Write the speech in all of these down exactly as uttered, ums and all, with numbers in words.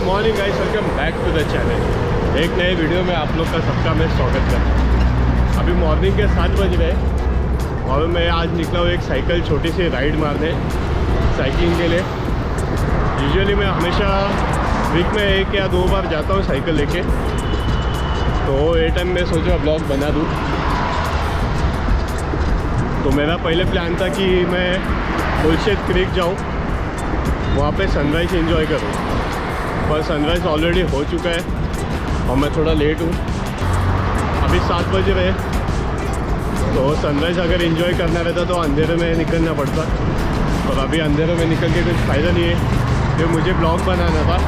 Morning guys, welcome back to the channel. एक नए video में आप लोग का सबका मैं स्वागत करता हूँ। अभी मॉर्निंग के सात बज रहे और मैं आज निकला हूँ एक साइकिल छोटी सी राइड मारने साइकिलिंग के लिए। यूजुअली मैं हमेशा वीक में एक या दो बार जाता हूँ साइकिल लेके, तो ये टाइम मैं सोचा ब्लॉग बना दूँ। तो मेरा पहले प्लान था कि मैं बुलशेट क्रीक जाऊँ, वहाँ पे सनराइज़ एंजॉय करूँ, पर सनराइज़ ऑलरेडी हो चुका है और मैं थोड़ा लेट हूँ। अभी सात बज रहे, तो सनराइज़ अगर एंजॉय करना रहता तो अंधेरे में निकलना पड़ता, और अभी अंधेरे में निकल के कुछ फ़ायदा नहीं है, फिर मुझे ब्लॉग बनाना था।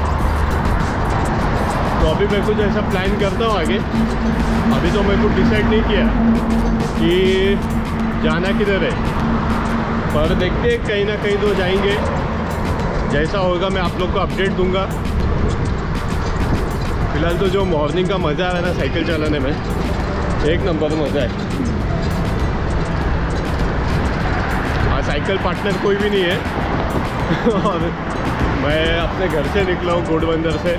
तो अभी मैं कुछ ऐसा प्लान करता हूँ आगे। अभी तो मैं कुछ डिसाइड नहीं किया कि जाना किधर है, पर देखते हैं, कहीं ना कहीं तो जाएंगे। जैसा होगा मैं आप लोग को अपडेट दूंगा। फिलहाल तो जो मॉर्निंग का मज़ा आ रहा है ना साइकिल चलाने में, एक नंबर मज़ा है। हाँ, साइकिल पार्टनर कोई भी नहीं है और मैं अपने घर से निकला हूँ घोड़बंदर से।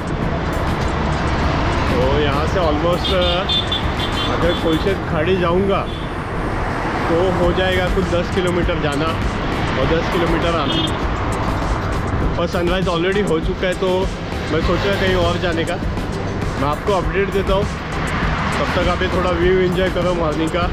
तो यहाँ से ऑलमोस्ट अगर कोलशेत खाड़ी जाऊँगा तो हो जाएगा कुछ दस किलोमीटर जाना और दस किलोमीटर आना। और सनराइज़ ऑलरेडी हो चुका है, तो मैं सोच रहा कहीं और जाने का। मैं आपको अपडेट देता हूँ, तब तक आप थोड़ा व्यू एंजॉय करो मॉर्निंग का।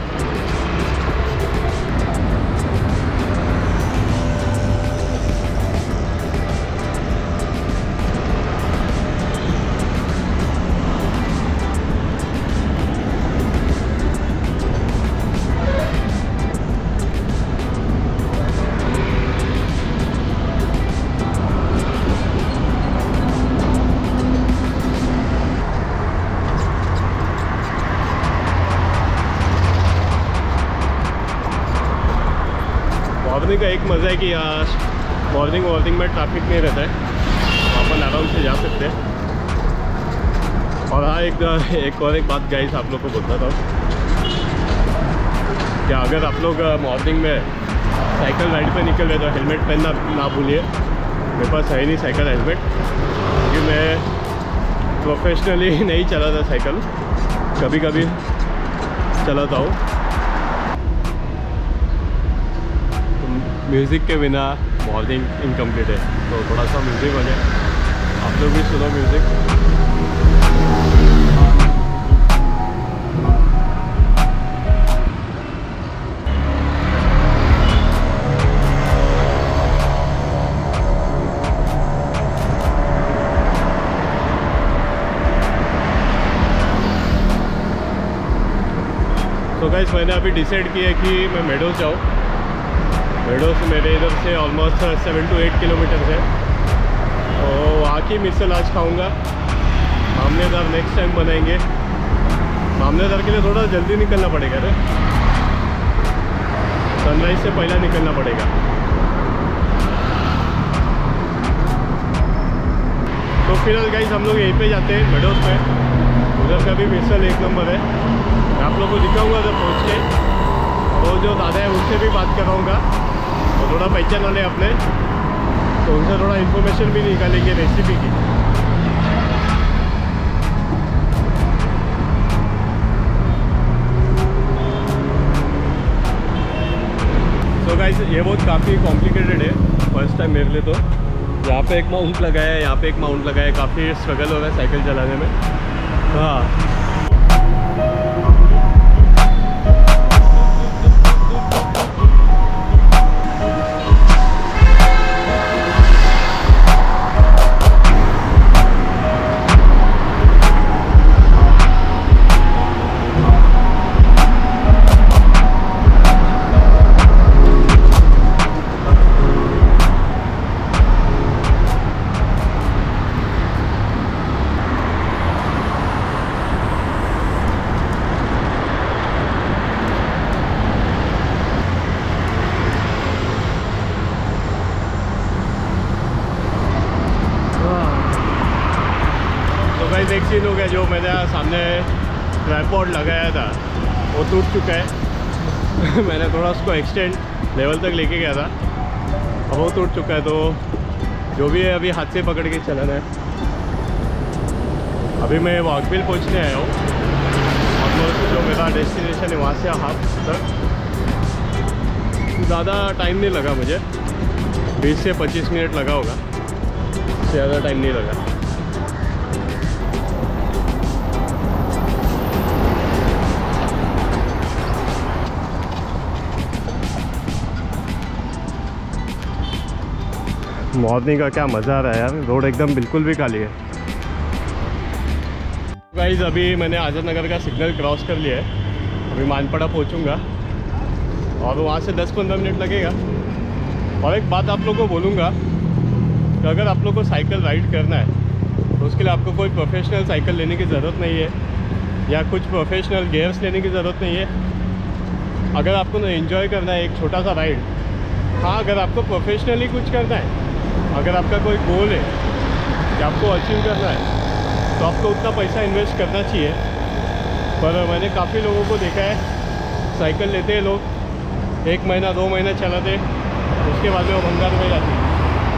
मॉर्निंग का एक मज़ा है कि यहाँ मॉर्निंग मॉर्निंग में ट्रैफिक नहीं रहता है, अपन आराम से जा सकते हैं। और हाँ, एक एक और एक बात गाइस आप लोग को बोलता था कि अगर आप लोग मॉर्निंग में साइकिल राइड पे निकल रहे तो हेलमेट पहनना ना भूलिए। मेरे पास है नहीं साइकिल हेलमेट, क्योंकि मैं प्रोफेशनली नहीं चलाता साइकिल, कभी कभी चलाता हूँ। म्यूज़िक के बिना मॉर्निंग इनकम्प्लीट है, तो थोड़ा सा म्यूज़िक बजे, आप लोग भी सुनो म्यूज़िक। तो गाइस, मैंने अभी डिसाइड किया कि मैं मेडोज जाऊँ। मेडोज मेरे इधर से almost seven to eight kilometre है, तो वहाँ की मिसल आज खाऊँगा। मामलेदार नेक्स्ट टाइम बनाएंगे। मामलेदार के लिए थोड़ा जल्दी निकलना पड़ेगा रे, सनराइज से पहले निकलना पड़ेगा। तो फिलहाल गाइस हम लोग यहीं पे जाते हैं मेडोज में। उधर का भी मिसल एक नंबर है, मैं आप लोग को दिखाऊँगा उधर पहुँच के। तो जो दादा है उनसे भी बात कराऊँगा, तो थोड़ा पहचान वाले अपने, तो उनसे थोड़ा इन्फॉर्मेशन भी निकालेंगे रेसिपी की। तो गाइस, ये बहुत काफ़ी कॉम्प्लिकेटेड है फर्स्ट टाइम मेरे लिए। तो यहाँ पे एक माउंट लगाया है, यहाँ पे एक माउंट लगाया है, काफ़ी स्ट्रगल हो रहा है साइकिल चलाने में। हाँ, एक सीन हो गया, जो मैंने सामने ट्राइपॉड लगाया था वो टूट चुका है मैंने थोड़ा उसको एक्सटेंड लेवल तक लेके गया था, अब वो टूट चुका है। तो जो भी है अभी हाथ से पकड़ के चलाना है। अभी मैं वाकबिल पहुंचने आया हूँ। ऑलमोस्ट जो मेरा डेस्टिनेशन है वहाँ से हाफ तक ज़्यादा टाइम नहीं लगा मुझे, बीस से पच्चीस मिनट लगा होगा, ज़्यादा टाइम नहीं लगा। मॉर्निंग का क्या मज़ा आ रहा है यार, रोड एकदम बिल्कुल भी खाली है। गाइस अभी मैंने आज़ाद नगर का सिग्नल क्रॉस कर लिया है, अभी मानपड़ा पहुंचूंगा और वहाँ से दस पंद्रह मिनट लगेगा। और एक बात आप लोगों को बोलूँगा कि अगर आप लोग को साइकिल राइड करना है तो उसके लिए आपको कोई प्रोफेशनल साइकिल लेने की ज़रूरत नहीं है या कुछ प्रोफेशनल गियर्स लेने की ज़रूरत नहीं है। अगर आपको ना एंजॉय करना है एक छोटा सा राइड, हाँ अगर आपको प्रोफेशनली कुछ करना है, अगर आपका कोई गोल है कि आपको अचीव करना है तो आपको उतना पैसा इन्वेस्ट करना चाहिए। पर मैंने काफ़ी लोगों को देखा है साइकिल लेते हैं लोग, एक महीना दो महीना चलाते, उसके बाद में वो भंगार में जाती है।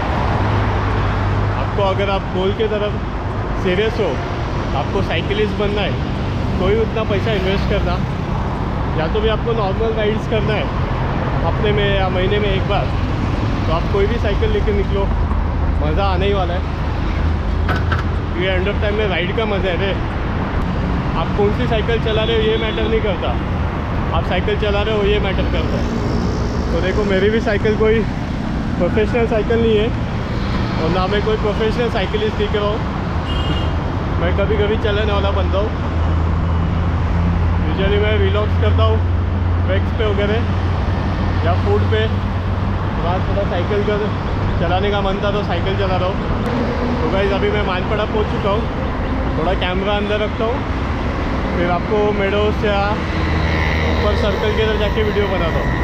आपको अगर आप गोल के तरफ सीरियस हो, आपको साइकिलिस्ट बनना है तो ही उतना पैसा इन्वेस्ट करना, या तो भी आपको नॉर्मल राइड्स करना है हफ्ते में या महीने में एक बार, तो आप कोई भी साइकिल लेके निकलो, मज़ा आने ही वाला है। ये एंड ऑफ टाइम में राइड का मज़ा है रे। आप कौन सी साइकिल चला रहे हो ये मैटर नहीं करता, आप साइकिल चला रहे हो ये मैटर करता है। तो देखो मेरी भी साइकिल कोई प्रोफेशनल साइकिल नहीं है और ना मैं कोई प्रोफेशनल साइकिलिस्ट दिख रहा हूँ, मैं कभी कभी चलाने वाला बनता हूँ। यूजुअली मैं व्लॉग्स करता हूँ ट्रैक्स पे वगैरह या फूड पे, वहाँ थोड़ा साइकिल का चलाने का मन था तो साइकिल चला रहा हूँ। तो गाइस अभी मैं मानपड़ा पहुँच चुका हूँ, थोड़ा कैमरा अंदर रखता हूँ, फिर आपको मेडोस या ऊपर सर्कल के अंदर जाके वीडियो बनाता हूँ।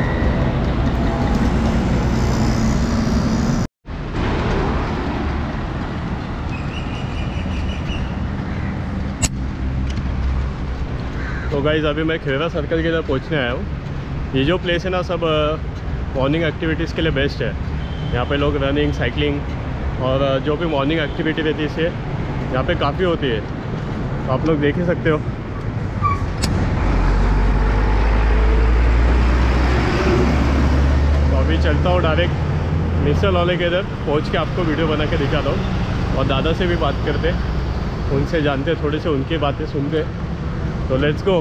तो गाइस अभी मैं खेरा सर्कल के अंदर पहुँचने आया हूँ। ये जो प्लेस है ना सब मॉर्निंग एक्टिविटीज़ के लिए बेस्ट है। यहाँ पे लोग रनिंग, साइकिलिंग और जो भी मॉर्निंग एक्टिविटी रहती है इसे यहाँ पे काफ़ी होती है, तो आप लोग देख ही सकते हो। तो अभी चलता हूँ डायरेक्ट मिसल वाले के इधर, पहुँच के आपको वीडियो बना के दिखाता हूँ और दादा से भी बात करते, उनसे जानते, थोड़े से उनकी बातें सुनते। तो लेट्स गो।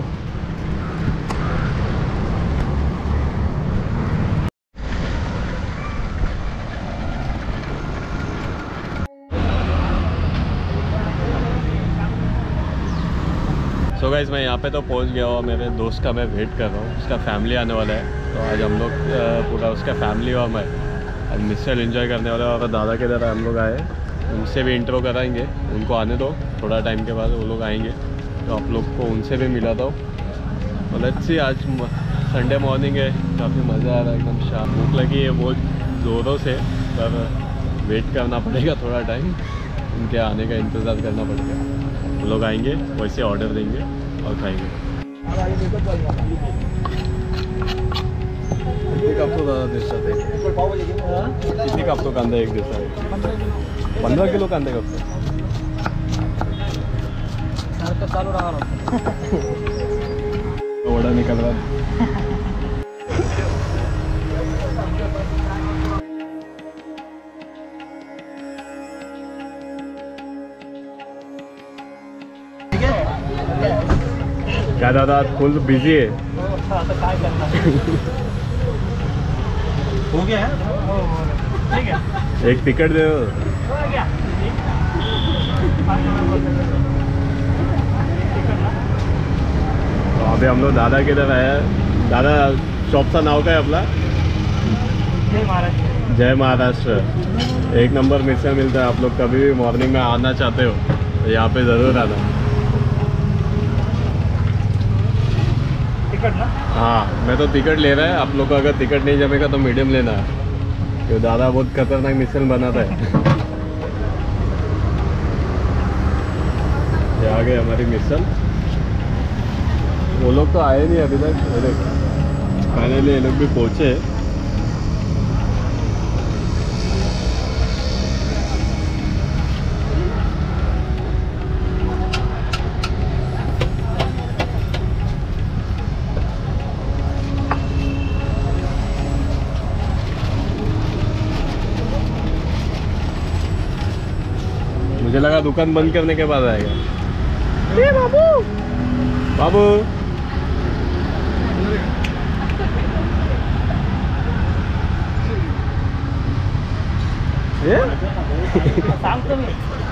सो गाइस मैं यहाँ पे तो पहुँच गया हूँ, मेरे दोस्त का मैं वेट कर रहा हूँ, उसका फैमिली आने वाला है। तो आज हम लोग पूरा उसका फैमिली और मैं आज मिसल एंजॉय करने वाला है। और दादा के इधर हम लोग आए, उनसे भी इंट्रो कराएंगे, उनको आने दो, थोड़ा टाइम के बाद वो लोग आएंगे तो आप लोग को उनसे भी मिला दो। तो लेट्स सी, आज संडे मॉर्निंग है, काफ़ी मज़ा आ रहा है, एकदम शाम, भूख लगी है बहुत ज़ोरों से, पर वेट करना पड़ेगा थोड़ा टाइम, उनके आने का इंतज़ार करना पड़ेगा। वो लोग आएंगे वैसे ऑर्डर देंगे और खाएंगे। कितने कप तो ज़्यादा देश चाहते हैं, कितने कप तो कांदा एक देश है, पंद्रह किलो कांदे कप तो बड़ा निकल रहा है। क्या दादा फुल बिजी है? हो गया है, ठीक है, एक टिकट दे दो। तो अभी हम लोग दादा के इधर आया। दादा शॉप का नाव का है अपना? जय महाराष्ट्र। जय महाराष्ट्र। एक नंबर मिसल मिलता है, आप लोग कभी भी मॉर्निंग में आना चाहते हो तो यहाँ पे ज़रूर आना। टिकट ना? हाँ मैं तो टिकट ले रहा है, आप लोग को अगर टिकट नहीं जमेगा तो मीडियम लेना है, क्योंकि दादा बहुत खतरनाक मिसल बनाता है। ये आ गए हमारी मिसल। वो लोग तो आए नहीं अभी तक, फाइनली ये लोग भी पहुँचे। मुझे लगा दुकान बंद करने के बाद आएगा। ए बाबू बाबू ये सांगतो मी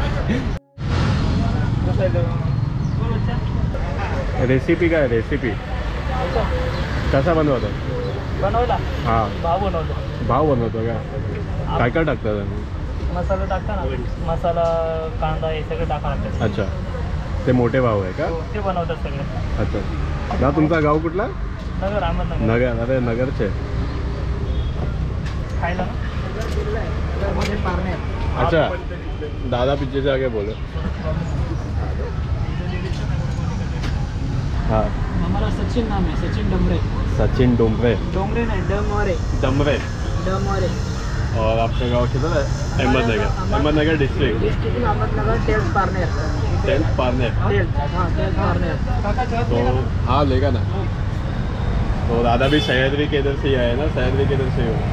रेसिपी काय रेसिपी कसा बनवतो बनवला हां भाव बनवतो भाव बनवतो का काय काय टाकतात मसाला टाकता ना मसाला कांदा हे सगळं टाकावं लागतं अच्छा ते मोठे भाव आहे का ते बनवतात सगळे अच्छा ना तुमचा गाव कुठला नगर अहमदनगर नगर अरे नगरचे खायला ना नगरमध्ये पारनेर अच्छा दादा पीछे से आगे बोलो हाँ हमारा सचिन नाम है सचिन डमरे सचिन डोंबरे डोंगरे नहीं डमरे डमरे डमरे और आपका गांव किधर है अहमदनगर अहमदनगर डिस्ट्रिक्ट डिस्ट्रिक्ट अहमदनगर टेल्स पारनेर टेंथ पारनेर टेल्स हाँ टेल्स पारनेर तो हाँ लेगा ना तो दादा भी सह्याद्री के इधर से ही आए ना सह्याद्री के इधर से ही हो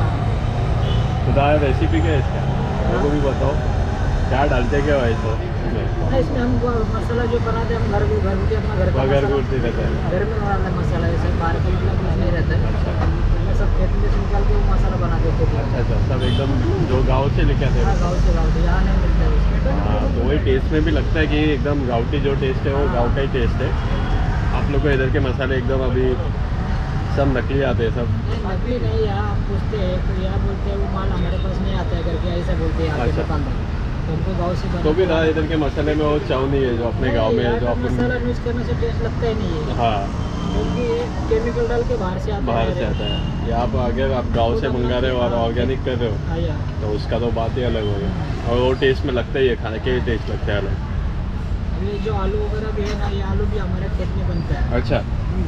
तो दादा रेसिपी क्या है इसका मेरे को भी बताओ क्या डालते क्या है इसमें इसमें हम मसाला जो बनाते हैं हम घर भी घर भी अपना घर का घर घूरते रहता है घर में बनाते हैं मसाला ऐसे बाहर का मतलब कुछ नहीं रहता है मैं सब खेत में से निकाल के वो मसाला बना देते हैं अच्छा अच्छा सब एकदम जो गांव से लेके आते हैं हाँ गाँव से गाँव से यहाँ नहीं मिलता है उसमें हाँ तो वही टेस्ट में भी लगता है कि एकदम गाँवटी जो टेस्ट है वो गाँव का ही टेस्ट है आप लोग को इधर के मसाले एकदम अभी सब नकली आते हैं सब नकली नहीं यहाँ हम पूछते हैं तो यहाँ बोलते हैं वो माल हमारे पास नहीं आता है करके ऐसा बोलते हैं यहाँ के अच्छा। दुकानदार तो हमको गाँव से तो भी दादा इधर के मसाले में वो चाव नहीं है जो अपने गांव में है जो यहाँ का अपन मसाला यूज करने से टेस्ट लगता ही नहीं है हाँ क्योंकि ये केमिकल डाल के बाहर से आता बाहर है से आता है यहाँ पर अगर आप गांव से मंगा रहे हो और ऑर्गेनिक कर रहे हो हाँ यार तो उसका तो बात ही अलग हो गया और वो टेस्ट में लगता ही है खाने के टेस्ट लगता है अलग ये जो आलू वगैरह भी है ना ये आलू भी हमारे खेत में बनता है अच्छा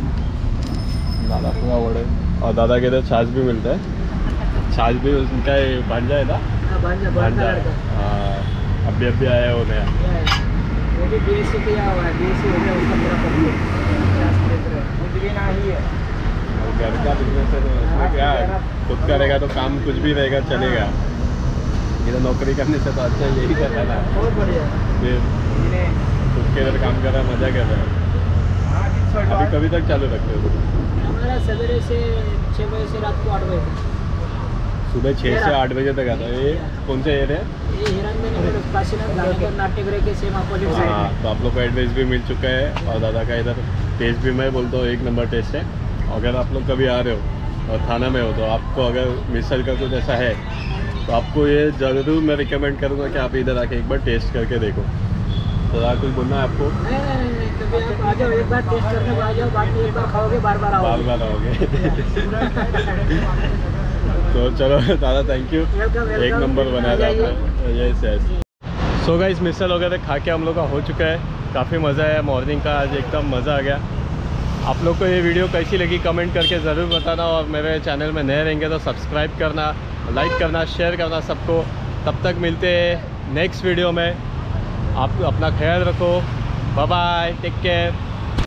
दादा पूरा वड़े और दादा के इधर छाछ भी मिलता है छाछ भी उनका भांजा है ना हाँ, भांजा भांजा भांजा है हाँ अभी अभी आया हो नया वो भी बी एस सी किया हुआ है बी एस सी हो गया उसका पूरा कंप्लीट कुछ भी नहीं है और घर का बिजनेस है तो उसमें क्या है खुद करेगा तो काम कुछ भी रहेगा चलेगा इधर नौकरी करने से तो अच्छा यही करना है ना बहुत बढ़िया फिर खुद के इधर काम कर रहा है मजा कर रहा है अभी कभी तक चालू रखते हो हमारा सवेरे से छः बजे से रात को आठ बजे तक सुबह छः से आठ बजे तक आता है ये कौन से एरिया है ये हिरंदन काशीनाथ गांधीनगर नाट्यगृह के सेम अपोजिट साइड हाँ में तो आप लोग को एड्रेस भी मिल चुका है और दादा का इधर टेस्ट भी मैं बोलता हूँ एक नंबर टेस्ट है अगर आप लोग कभी आ रहे हो और थाना में हो तो आपको अगर मिसल का कुछ ऐसा है तो आपको ये ज़रूर मैं रिकमेंड करूँगा कि आप इधर आके एक बार टेस्ट करके देखो तो दादा कुछ बोलना है आपको नहीं नहीं नहीं कभी आप आ जाओ एक बार टेस्ट करने को आ जाओ बाकी एक बार खाओगे बार बार बार आओगे बार आओगे तो चलो दादा थैंक यू एक नंबर बनाया था आपने yes yes so guys misal वगैरह खा के हम लोग का हो चुका है काफ़ी मज़ा आया मॉर्निंग का आज एकदम मज़ा आ गया आप लोग को ये वीडियो कैसी लगी कमेंट करके ज़रूर बताना और मेरे चैनल में नए रहेंगे तो सब्सक्राइब करना लाइक करना शेयर करना सबको तब तक मिलते हैं नेक्स्ट वीडियो में आप अपना ख्याल रखो बाय बाय टेक केयर